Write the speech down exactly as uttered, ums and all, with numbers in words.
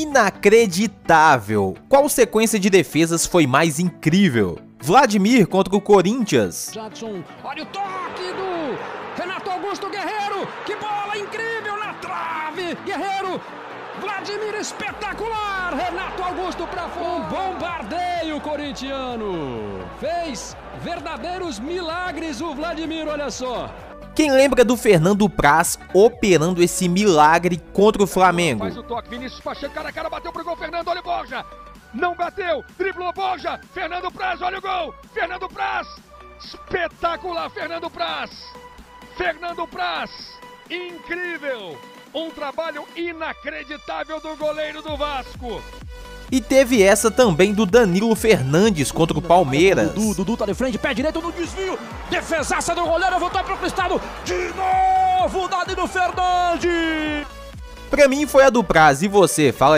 inacreditável. Qual sequência de defesas foi mais incrível? Vladimir contra o Corinthians. Jadson, olha o toque do Renato Augusto Guerreiro. Que bola incrível na trave. Guerreiro. Vladimir espetacular. Renato Augusto para fora. Um bombardeio corintiano. Fez verdadeiros milagres o Vladimir, olha só. Quem lembra do Fernando Praz operando esse milagre contra o Flamengo? Faz o toque, Vinícius Pacheco, cara a cara, bateu pro gol, Fernando, olha o Borja. Não bateu, driblou Borja, Fernando Praz, olha o gol. Fernando Praz, espetacular, Fernando Praz. Fernando Praz, incrível. Um trabalho inacreditável do goleiro do Vasco. E teve essa também do Danilo Fernandes contra o Palmeiras. Dudu, Dudu tá de frente, pé direito no desvio. Defesaça do goleiro, voltou pro Cristiano. De novo, Danilo Fernandes. Pra mim foi a do Praz, e você? Fala